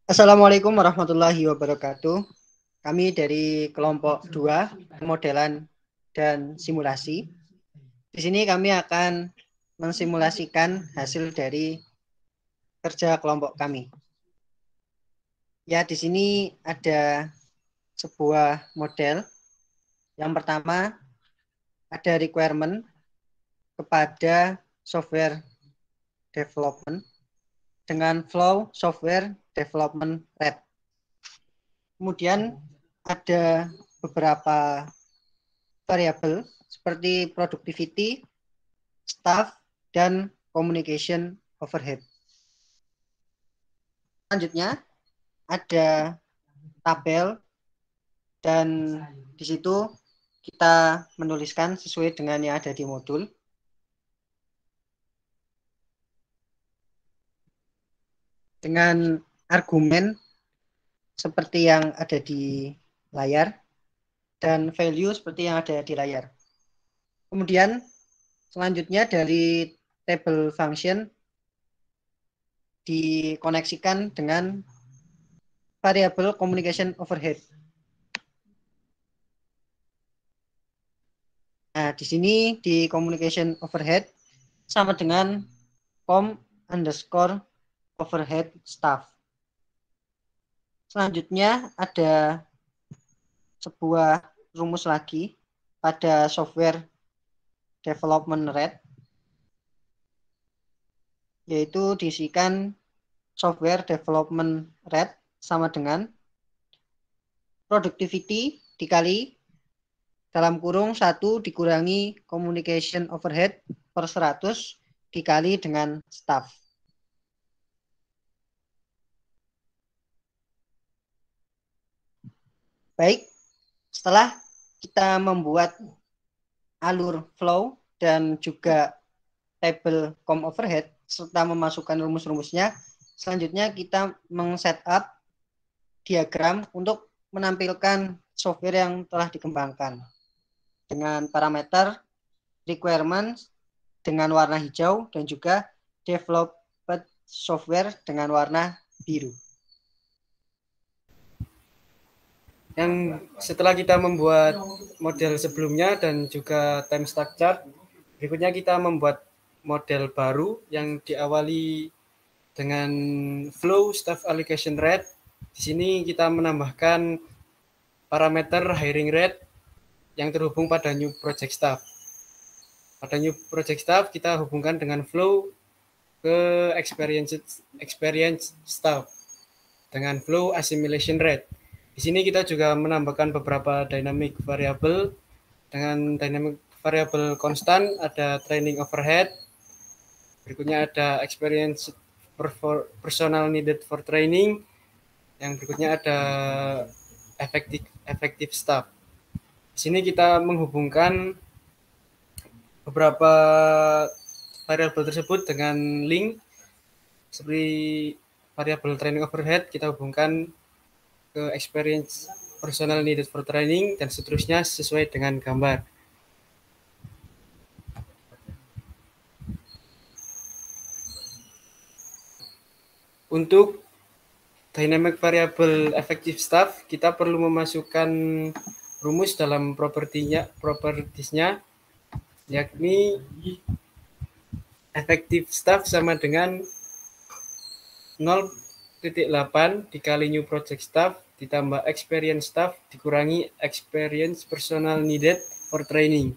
Assalamualaikum warahmatullahi wabarakatuh. Kami dari kelompok 2, pemodelan dan simulasi. Di sini kami akan mensimulasikan hasil dari kerja kelompok kami. Ya, di sini ada sebuah model. Yang pertama ada requirement kepada software development dengan flow software development rate. Kemudian ada beberapa variabel seperti productivity, staff, dan communication overhead. Selanjutnya ada tabel dan di situ kita menuliskan sesuai dengan yang ada di modul. Dengan argumen seperti yang ada di layar dan value seperti yang ada di layar. Kemudian selanjutnya dari table function dikoneksikan dengan variabel communication overhead. Nah, di sini di communication overhead sama dengan com underscore overhead staff. Selanjutnya ada sebuah rumus lagi pada software development rate, yaitu diisikan software development rate sama dengan productivity dikali dalam kurung 1 dikurangi communication overhead per 100 dikali dengan staff. Baik, setelah kita membuat alur flow dan juga table com overhead serta memasukkan rumus-rumusnya, selanjutnya kita meng-setup diagram untuk menampilkan software yang telah dikembangkan dengan parameter requirement dengan warna hijau dan juga developed software dengan warna biru. Yang setelah kita membuat model sebelumnya dan juga time stack chart, berikutnya kita membuat model baru yang diawali dengan flow staff allocation rate. Di sini kita menambahkan parameter hiring rate yang terhubung pada new project staff. Pada new project staff kita hubungkan dengan flow ke experience staff dengan flow assimilation rate. Di sini kita juga menambahkan beberapa dynamic variable. Dengan dynamic variable konstan ada training overhead. Berikutnya ada experience personal needed for training. Yang berikutnya ada effective staff. Di sini kita menghubungkan beberapa variabel tersebut dengan link seperti variabel training overhead kita hubungkan ke experience personal needed for training dan seterusnya sesuai dengan gambar. Untuk dynamic variable effective staff kita perlu memasukkan rumus dalam propertiesnya yakni effective staff sama dengan 0,8 dikali new project staff ditambah experience staff dikurangi experience personal needed for training.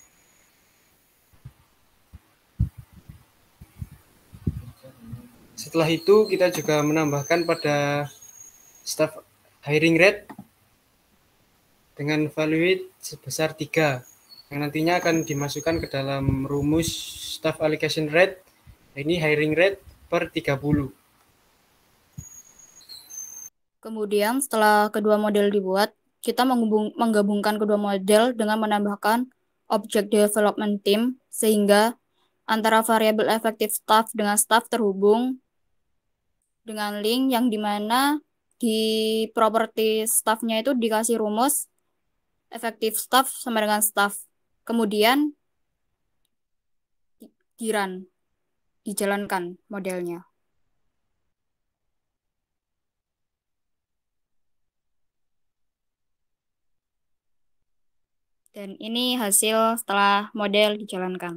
Setelah itu kita juga menambahkan pada staff hiring rate dengan value sebesar 3 yang nantinya akan dimasukkan ke dalam rumus staff allocation rate. Ini hiring rate per 30. Kemudian setelah kedua model dibuat, kita menggabungkan kedua model dengan menambahkan object development team sehingga antara variabel effective staff dengan staff terhubung dengan link yang dimana di properti staffnya itu dikasih rumus effective staff sama dengan staff. Kemudian dijalankan modelnya. Dan ini hasil setelah model dijalankan.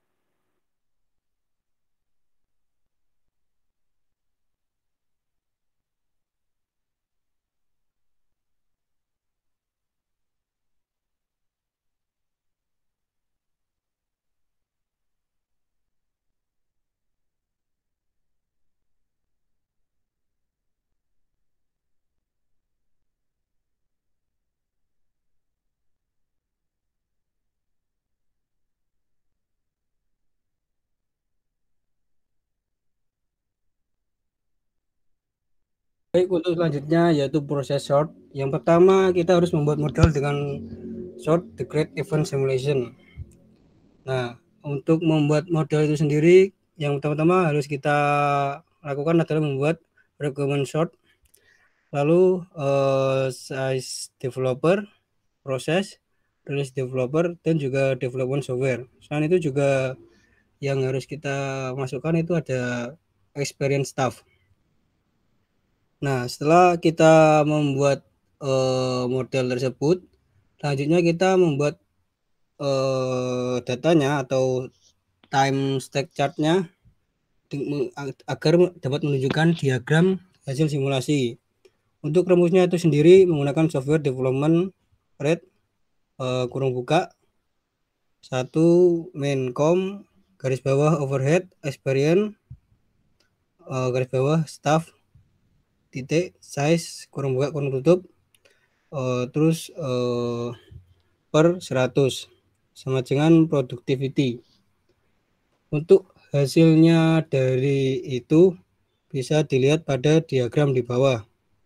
Baik, untuk selanjutnya yaitu proses short. Yang pertama kita harus membuat model dengan short decade event simulation. Nah, untuk membuat model itu sendiri, yang pertama harus kita lakukan adalah membuat requirement short, lalu size developer, proses, release developer, dan juga development software. Selain itu juga yang harus kita masukkan itu ada experience staff. Nah, setelah kita membuat model tersebut, selanjutnya kita membuat datanya atau time stack chartnya agar dapat menunjukkan diagram hasil simulasi. Untuk rumusnya itu sendiri menggunakan software development rate kurung buka 1 maincom garis bawah overhead experience garis bawah staff titik size kurung buka kurung tutup terus per 100 sama dengan productivity. Untuk hasilnya dari itu bisa dilihat pada diagram di bawah.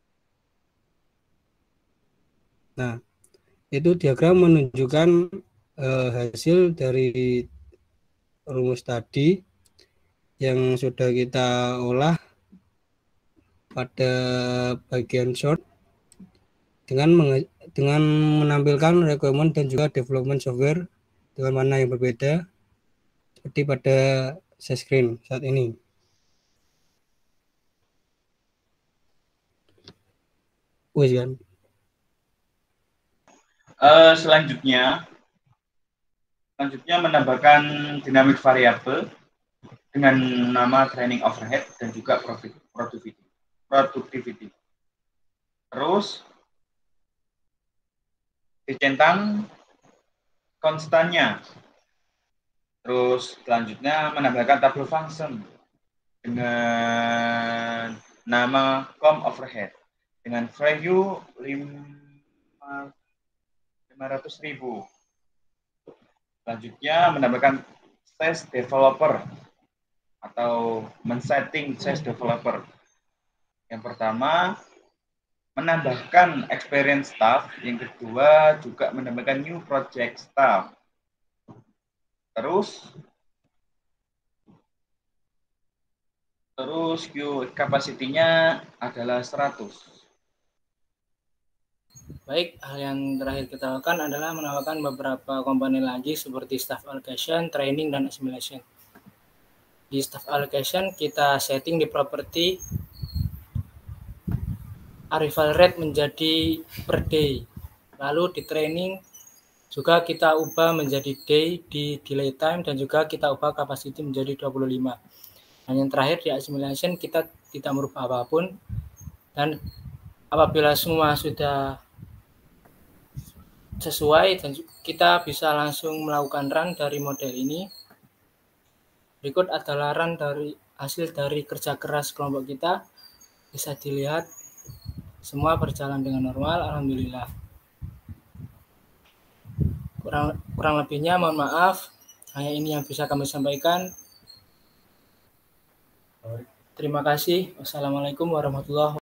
Nah, itu diagram menunjukkan hasil dari rumus tadi yang sudah kita olah pada bagian short dengan menampilkan requirement dan juga development software dengan warna yang berbeda seperti pada share screen saat ini. Selanjutnya menambahkan dynamic variable dengan nama training overhead dan juga productivity. Terus dicentang konstannya. Terus selanjutnya menambahkan tabel function dengan nama com overhead dengan value 500.000. Selanjutnya menambahkan size developer atau men-setting size developer. Yang pertama menambahkan experience staff, yang kedua juga menambahkan new project staff. Terus Q capacity-nya adalah 100. Baik, hal yang terakhir kita lakukan adalah menambahkan beberapa komponen lagi seperti staff allocation, training, dan assimilation. Di staff allocation kita setting di property arrival rate menjadi per day. Lalu di training juga kita ubah menjadi day di delay time dan juga kita ubah capacity menjadi 25. Dan yang terakhir di assimilation kita tidak merubah apapun, dan apabila semua sudah sesuai dan kita bisa langsung melakukan run dari model ini. Berikut adalah run dari hasil dari kerja keras kelompok kita. Bisa dilihat semua berjalan dengan normal, alhamdulillah. Kurang lebihnya mohon maaf, hanya ini yang bisa kami sampaikan. Terima kasih. Wassalamualaikum warahmatullahi wabarakatuh.